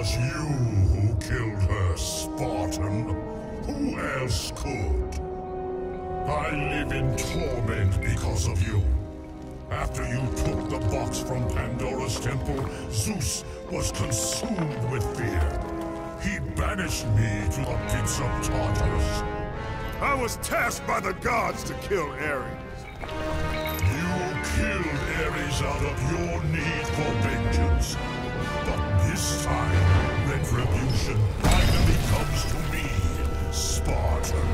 was you who killed her, Spartan. Who else could? I live in torment because of you. After you took the box from Pandora's temple, Zeus was consumed with fear. He banished me to the pits of Tartarus. I was tasked by the gods to kill Ares. You killed Ares out of your need for vengeance. But this time, retribution finally comes to me, Spartan.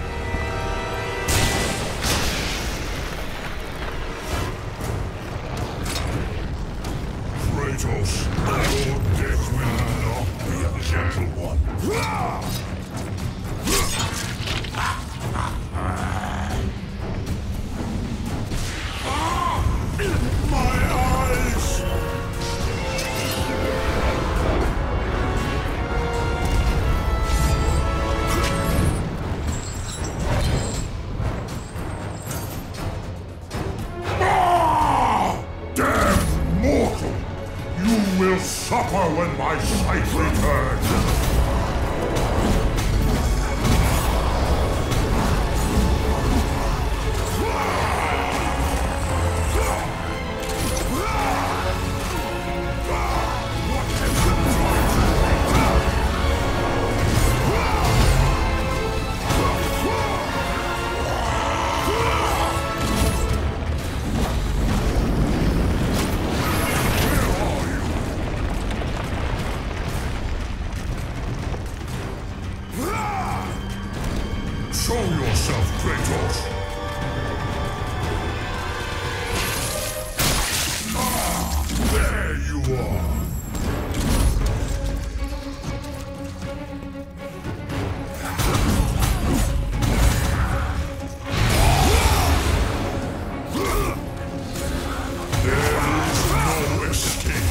Kratos, your death will not be a gentle one. My eyes! Damn mortal! You will suffer when my sight returns! Show yourself, Kratos! Ah, there you are! There is no escape!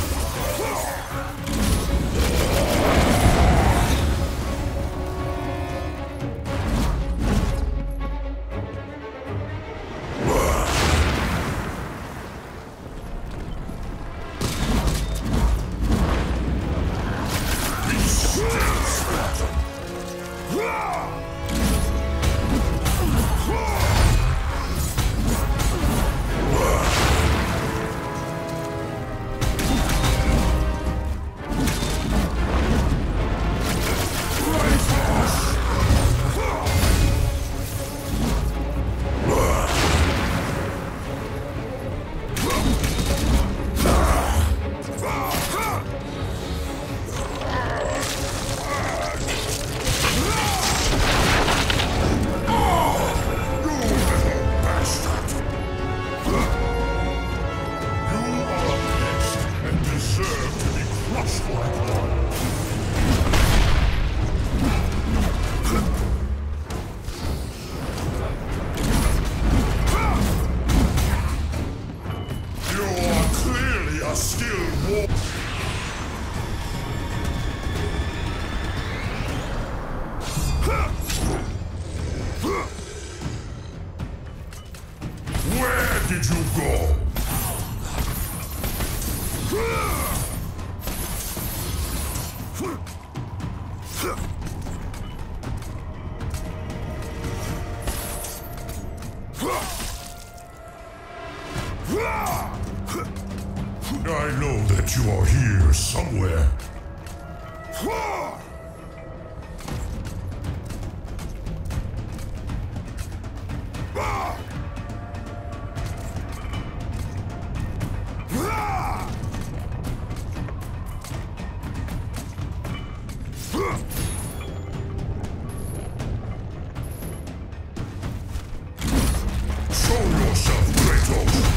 Where did you go? I know that you are here somewhere. Show yourself, Kratos!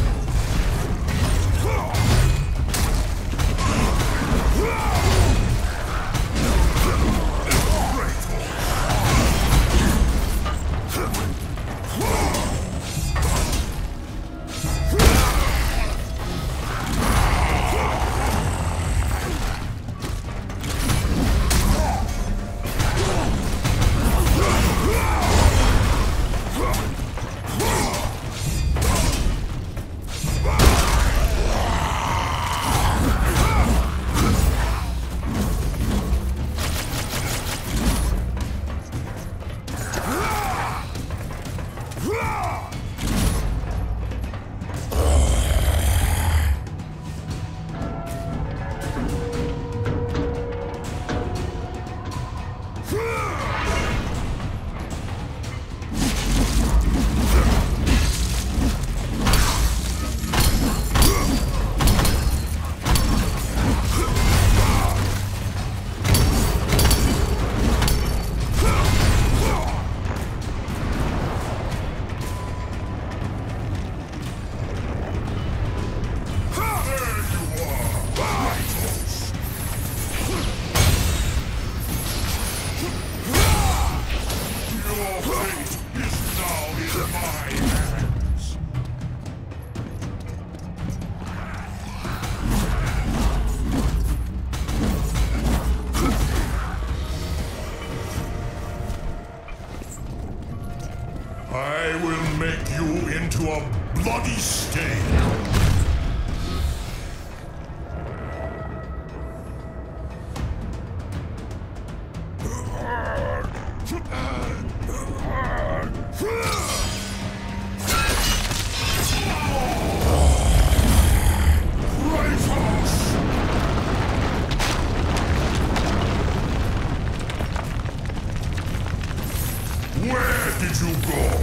I will make you into a bloody stain. Where did you go?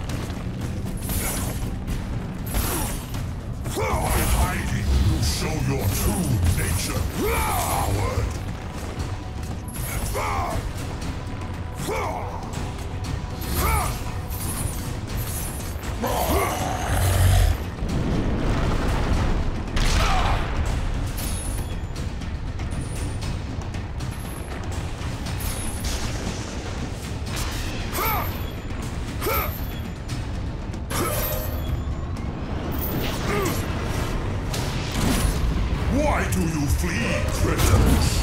By hiding, you show your true nature, coward. Why do you flee, criminals?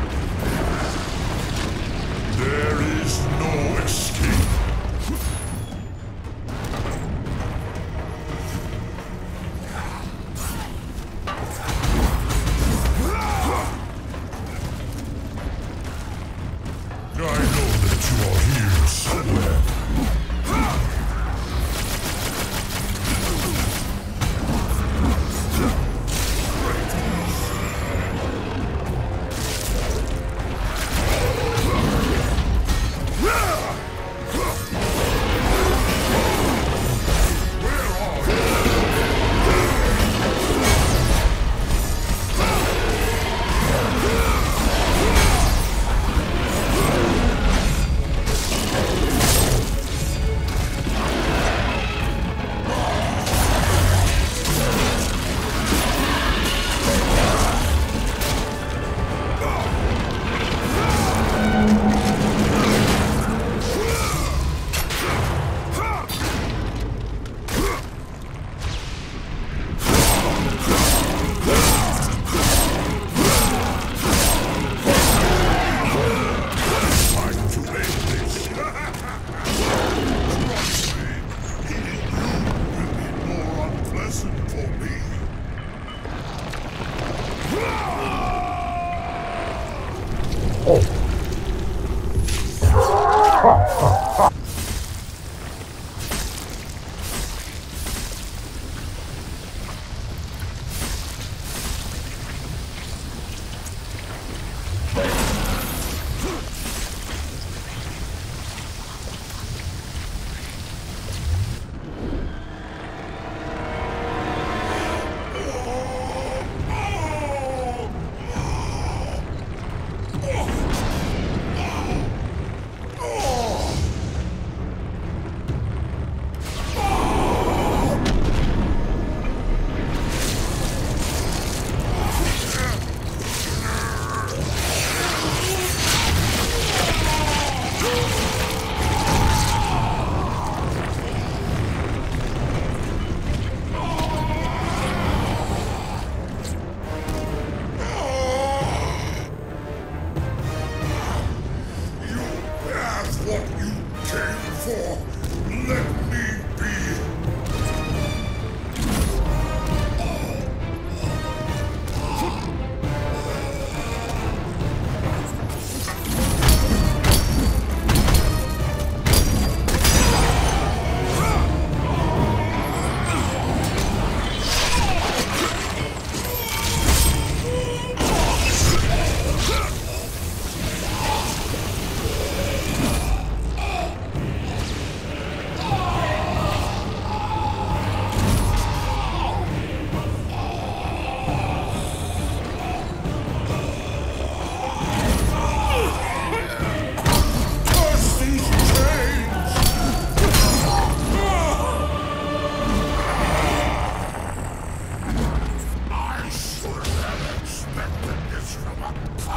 There is no escape. I know that you are here somewhere.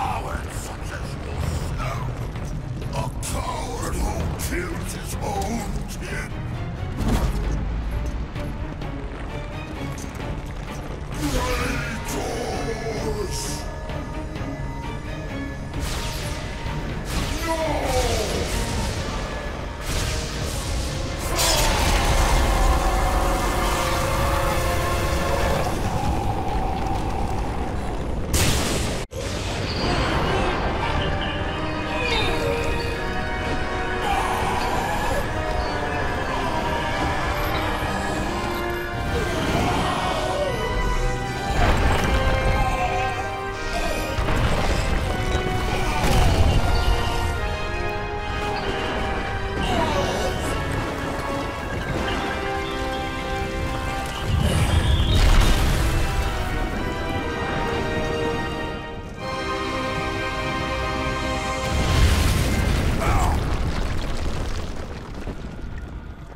Killed his own